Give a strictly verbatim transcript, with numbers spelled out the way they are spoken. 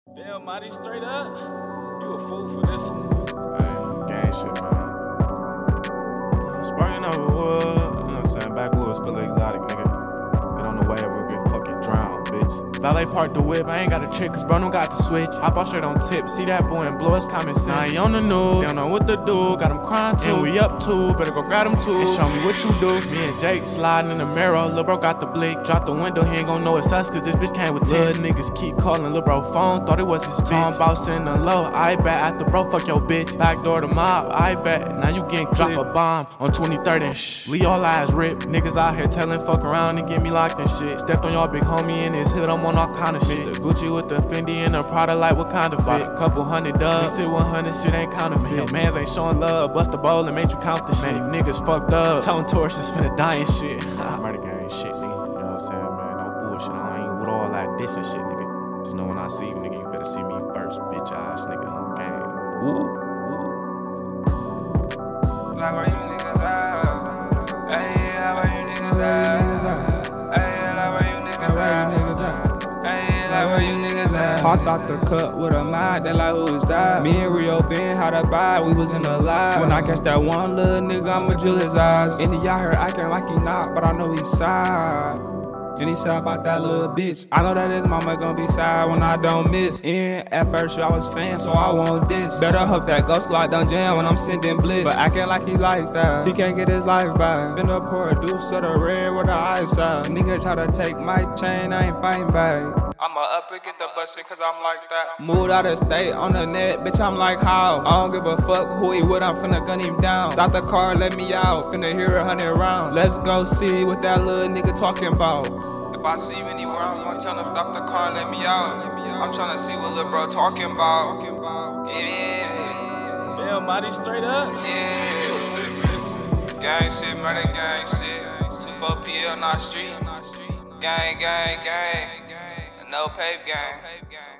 Damn, Mighty, straight up. You a fool for this one. Hey, gang shit, man. Sparking over wood, you know what I'm saying? Backwoods, still exotic, nigga. Get on the way, we'll get fucking drowned, bitch. Valet parked the whip, I ain't got a trick, cause bro don't got the switch. Hop out straight on tip, see that boy and blow his common sense. I ain't on the news, they don't know what to do, got him crying too. And we up too, better go grab him too. And show me what you do. Me and Jake sliding in the mirror, lil' bro got the blick. Drop the window, he ain't gon' know it's us, cause this bitch came with ten. Little niggas keep calling lil' bro phone, thought it was his bitch. Tom boss in the low, I bet after bro fuck your bitch. Backdoor the mob, I bet, now you getting drop a bomb on twenty-third and shh. Leave all eyes rip, niggas out here telling fuck around and get me locked and shit. Stepped on y'all big homie in his hood, I'm on all kind of shit. The Gucci with the Fendi and the Prada like what kind of fit. Couple hundred dubs, mix it one hundred, shit ain't counterfeit. Your mans ain't showing love, bust the bowl and made you count the shit. Man, you niggas fucked up, telling tourists is finna die and shit. Murder gang shit, nigga, you know what I'm saying, man, no bullshit, I ain't with all that diss and shit, nigga. Just know when I see you, nigga, you better see me first, bitch ass nigga on game. Woo, woo. Like where you niggas at? Hey, like where you niggas at? Hey, like where you niggas at? Hey, like where you niggas at? Hopped out the cut with a mind, they like who is that? Me and Rio been how to buy, we was in the live. When I catch that one little nigga, I'ma drill his eyes. And he out here acting like he not, but I know he's sad. And he said about that little bitch. I know that his mama gon' be sad when I don't miss. And at first I was fan, so I won't diss. Better hope that Ghost Glock don't jam when I'm sending blitz. But acting like he like that, he can't get his life back. Been up pour a deuce of the red with the ice out. Nigga try to take my chain, I ain't fighting back. I'ma up and get the bustin' cause I'm like that. Moved out of state on the net, bitch I'm like how? I don't give a fuck who he with, I'm finna gun him down. Stop the car, let me out, finna hear a hundred rounds. Let's go see what that little nigga talking about. If I see you anywhere, I'm gonna tell him stop the car and let me out. I'm tryna see what little bro talking about. Yeah. Damn, Mighty, straight up. Yeah. You a fool for this one. Gang shit, murder gang shit. two four P L, not street. Gang, gang, gang. No PAPE gang.